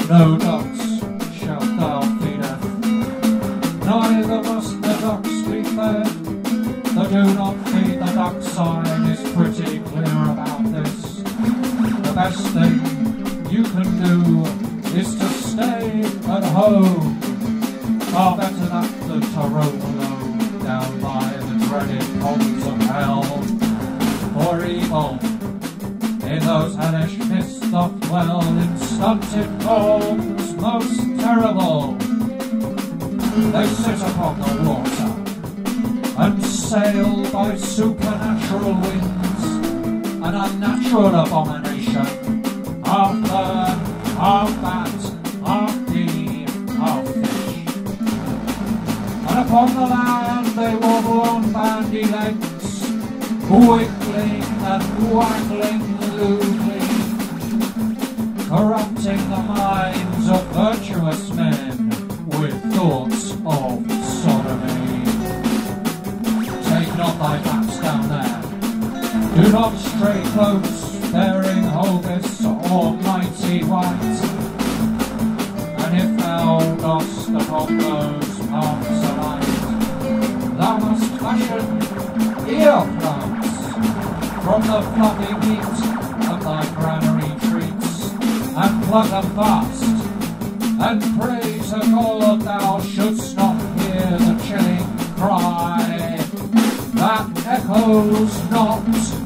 No ducks shalt thou feedeth, neither must the ducks be fed. The do not feed the duck sign is pretty clear about this. The best thing you can do is to stay at home. Far better that than to roam alone down by the dreaded ponds of hell. For evil in those hellish mists doth dwell in stunted forms most terrible. They sit upon the water and sail by supernatural winds, an unnatural abomination, half bird, half bat, half bee, half fish. And upon the land they wobble on bandy legs, wiggling and waggling lewdly, corrupting the minds of virtuous men with thoughts of sodomy. Take not thy bats down there, do not stray close, bearing Holgis or mighty white. And if thou dost upon those parts alight, thou must fashion earplugs from the fluffy meat of thy granary treats, and plug them fast, and pray to God thou shouldst not hear the chilling cry that echoes not.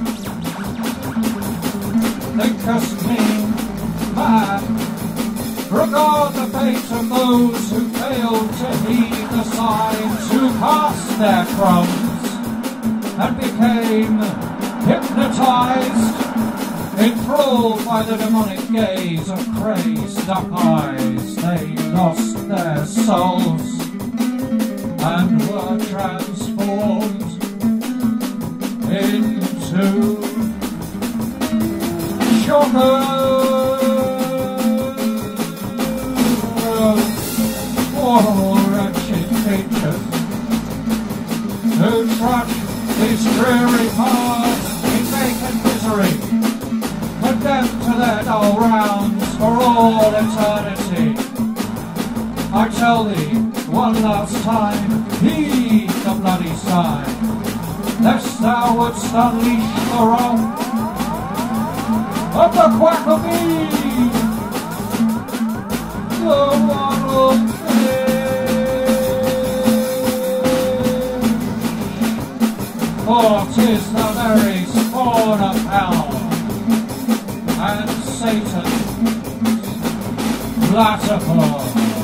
Thinkest me mad? Regard the fate of those who failed to heed the signs, who cast their crumbs and became hypnotized, enthralled by the demonic gaze of crazed duck eyes. They lost their souls and were transformed into shockers. Poor wretched creatures who trudge these dreary paths in vacant misery, condemned to their dull rounds for all eternity. I tell thee, one last time, heed the bloody sign, lest thou wouldst unleash the wrath of the quack of me, the one of for 'tis the very spawn of hell, and Satan's platform.